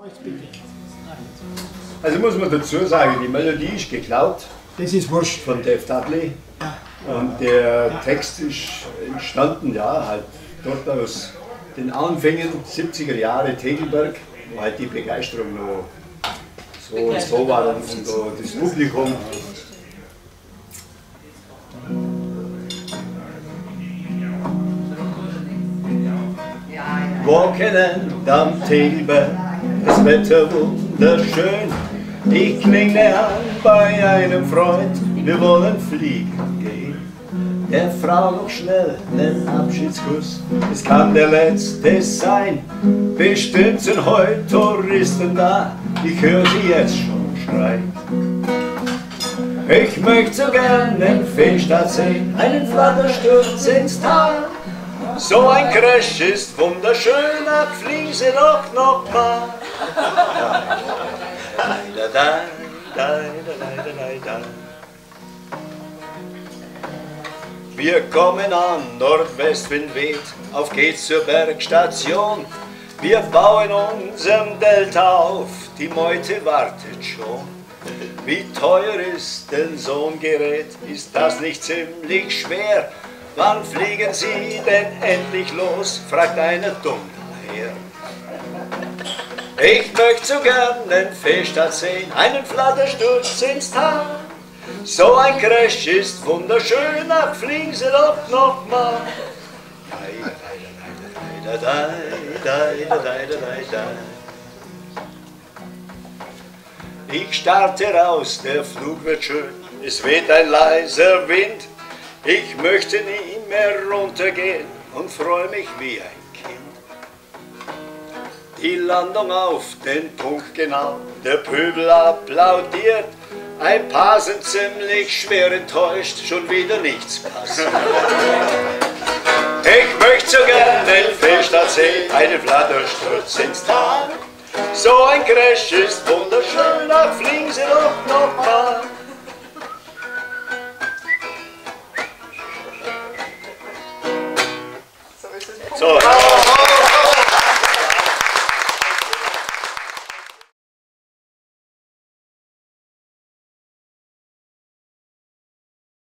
Also muss man dazu sagen, die Melodie ist geklaut. Das ist wurscht. Von Dave Dudley. Und der Text ist entstanden, ja, halt dort aus den Anfängen 70er Jahre Tegelberg, wo halt die Begeisterung noch so war und so das Publikum. Wochenend am Tegelberg, das Wetter wunderschön. Ich klingle an bei einem Freund, wir wollen fliegen gehen. Der Frau noch schnell den Abschiedskuss, es kann der letzte sein. Bestimmt sind heute Touristen da, ich höre sie jetzt schon schreien. Ich möchte so gern den Feenstadt sehen, einen Flattersturz ins Tal. So ein Crash ist wunderschön, ach fliegen Sie doch noch mal. Wir kommen an, Nordwestwind weht, auf geht's zur Bergstation. Wir bauen unserem Delta auf, die Meute wartet schon. Wie teuer ist denn so ein Gerät, ist das nicht ziemlich schwer? Wann fliegen Sie denn endlich los, fragt einer dumm daher. Ich möchte so gern den Feenstadt sehen, einen Flattersturz ins Tal. So ein Crash ist wunderschön, ach fliegen Sie doch noch mal. Ich starte raus, der Flug wird schön, es weht ein leiser Wind. Ich möchte nie mehr runtergehen und freue mich wie ein Kind. Die Landung auf den Punkt genau, der Pöbel applaudiert. Ein paar sind ziemlich schwer enttäuscht, schon wieder nichts passiert. Ich möchte so gern den Feenstadt sehen, einen Flattersturz ins Tal. So ein Crash ist wunderschön, ach fliegen Sie doch noch mal. So.